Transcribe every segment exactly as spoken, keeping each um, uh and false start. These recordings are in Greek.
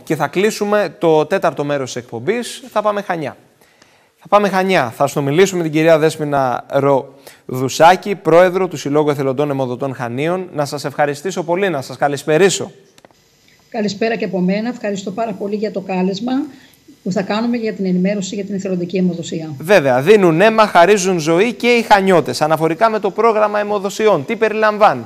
και θα κλείσουμε το τέταρτο μέρος της εκπομπής. Θα πάμε Χανιά. Θα πάμε Χανιά. Θα συνομιλήσουμε με την κυρία Δέσποινα Ροδουσάκη, πρόεδρο του Συλλόγου Εθελοντών Αιμοδοτών Χανίων. Να σας ευχαριστήσω πολύ, να σας καλησπερίσω. Καλησπέρα και από μένα. Ευχαριστώ πάρα πολύ για το κάλεσμα που θα κάνουμε για την ενημέρωση για την εθελοντική αιμοδοσία. Βέβαια, δίνουν αίμα, χαρίζουν ζωή και οι Χανιώτες. Αναφορικά με το πρόγραμμα αιμοδοσιών, τι περιλαμβάνει?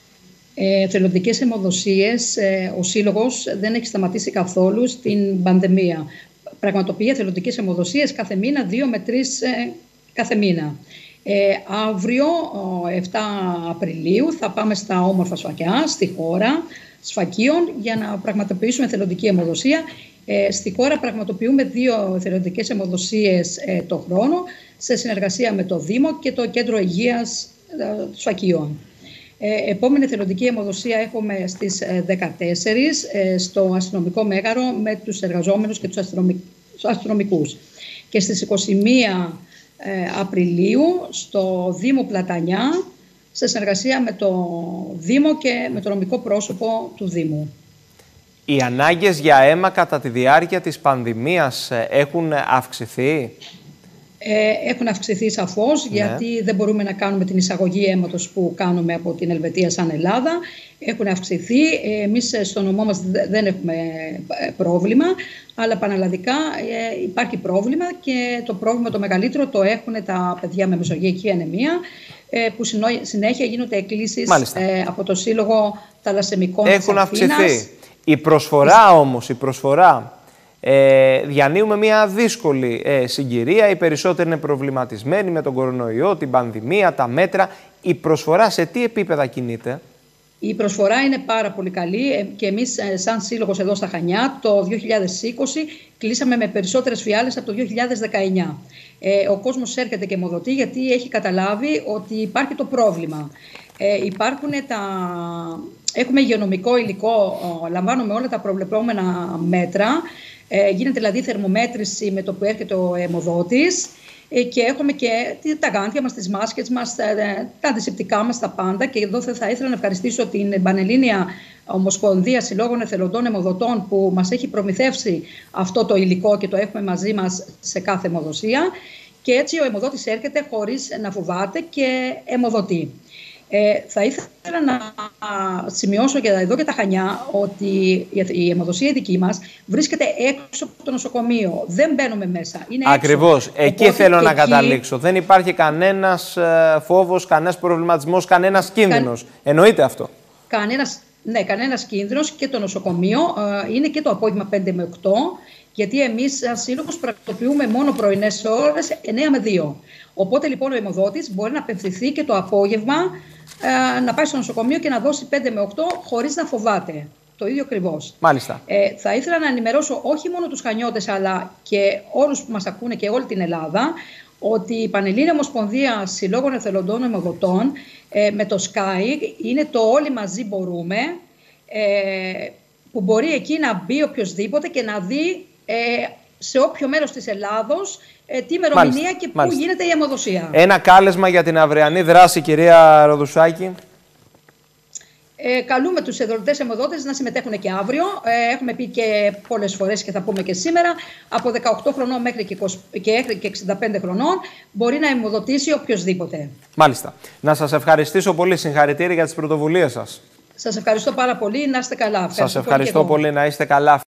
Ε, εθελοντικές αιμοδοσίες, ε, ο Σύλλογος δεν έχει σταματήσει καθόλου στην πανδημία. Πραγματοποιεί εθελοντικές αιμοδοσίες κάθε μήνα, δύο με τρεις ε, κάθε μήνα. Ε, αύριο, εφτά Απριλίου, θα πάμε στα όμορφα Σφακιά, στη χώρα Σφακίων, για να πραγματοποιήσουμε εθελοντική αιμοδοσία. Ε, στη χώρα πραγματοποιούμε δύο εθελοντικές αιμοδοσίες ε, το χρόνο, σε συνεργασία με το Δήμο και το Κέντρο Υγείας ε, Σφακίων. Ε, επόμενη εθελοντική αιμοδοσία έχουμε στις ε, δεκατέσσερις ε, στο αστυνομικό μέγαρο με τους εργαζόμενους και τους αστυνομικούς. Και στις είκοσι μία ε, Απριλίου στο Δήμο Πλατανιά, σε συνεργασία με το Δήμο και με το νομικό πρόσωπο του Δήμου. Οι ανάγκες για αίμα κατά τη διάρκεια της πανδημίας έχουν αυξηθεί? Ε, έχουν αυξηθεί σαφώς, ναι. Γιατί δεν μπορούμε να κάνουμε την εισαγωγή αίματος που κάνουμε από την Ελβετία σαν Ελλάδα. Έχουν αυξηθεί. Εμείς στο νομό μας δεν έχουμε πρόβλημα, αλλά πανελλαδικά ε, υπάρχει πρόβλημα, και το πρόβλημα το μεγαλύτερο το έχουν τα παιδιά με μεσογειακή ανεμία, ε, που συνέχεια γίνονται εκκλήσεις ε, από το Σύλλογο Θαλασσαιμικών της Έχουν Αθήνας. αυξηθεί. Η προσφορά όμως, η προσφορά, ε, διανύουμε μια δύσκολη ε, συγκυρία. Οι περισσότεροι είναι προβληματισμένοι με τον κορονοϊό, την πανδημία, τα μέτρα. Η προσφορά σε τι επίπεδα κινείται? Η προσφορά είναι πάρα πολύ καλή, και εμείς σαν σύλλογος εδώ στα Χανιά το δύο χιλιάδες είκοσι κλείσαμε με περισσότερες φιάλες από το δύο χιλιάδες δεκαεννιά. Ε, ο κόσμος έρχεται και αιμοδοτεί γιατί έχει καταλάβει ότι υπάρχει το πρόβλημα. Ε, υπάρχουν τα... Έχουμε υγειονομικό υλικό, λαμβάνουμε όλα τα προβλεπόμενα μέτρα, ε, γίνεται δηλαδή θερμομέτρηση με το που έρχεται ο αιμοδότης, ε, και έχουμε και τα γάντια μας, τις μάσκες μας, τα, τα αντισηπτικά μας, τα πάντα. Και εδώ θα ήθελα να ευχαριστήσω την Πανελλήνια Ομοσπονδία Συλλόγων Εθελοντών Αιμοδοτών που μας έχει προμηθεύσει αυτό το υλικό και το έχουμε μαζί μας σε κάθε αιμοδοσία. Και έτσι ο αιμοδότης έρχεται χωρίς να φοβάται και αιμοδοτεί. Ε, θα ήθελα να σημειώσω και εδώ και τα Χανιά ότι η αιμοδοσία η δική μας βρίσκεται έξω από το νοσοκομείο. Δεν μπαίνουμε μέσα. Είναι Ακριβώς. Έξω. Εκεί Οπότε θέλω και να εκεί... καταλήξω. Δεν υπάρχει κανένας φόβος, κανένας προβληματισμός, κανένας κίνδυνος. Κα... Εννοείται αυτό? Κανένας, ναι, κανένας κίνδυνος, και το νοσοκομείο ε, είναι και το απόγευμα πέντε με οκτώ. Γιατί εμείς σαν σύλλογος πρακτοποιούμε μόνο πρωινές ώρες εννέα με δύο. Οπότε λοιπόν ο αιμοδότης μπορεί να απευθυνθεί και το απόγευμα, ε, να πάει στο νοσοκομείο και να δώσει πέντε με οκτώ χωρίς να φοβάται. Το ίδιο ακριβώς. Μάλιστα. Ε, θα ήθελα να ενημερώσω όχι μόνο τους Χανιώτες, αλλά και όλους που μας ακούνε και όλη την Ελλάδα, ότι η Πανελλήνια Ομοσπονδία Συλλόγων Εθελοντών Αιμοδοτών ε, με το Sky είναι το Όλοι Μαζί Μπορούμε, ε, που μπορεί εκεί να μπει οποιοδήποτε και να δει ε, σε όποιο μέρος της Ελλάδος ε, τι ημερομηνία και πού Μάλιστα. γίνεται η αιμοδοσία. Ένα κάλεσμα για την αυριανή δράση, κυρία Ροδουσάκη. Ε, καλούμε τους εθελοντές αιμοδότες να συμμετέχουν και αύριο. Ε, έχουμε πει και πολλές φορές και θα πούμε και σήμερα. Από δεκαοκτώ χρονών μέχρι και, είκοσι, και, και εξήντα πέντε χρονών μπορεί να αιμοδοτήσει οποιοδήποτε. Μάλιστα. Να σας ευχαριστήσω πολύ. Συγχαρητήρια για τις πρωτοβουλίες σας. Σας ευχαριστώ πάρα πολύ. Να είστε καλά. Σας ευχαριστώ πολύ, πολύ. Να είστε καλά.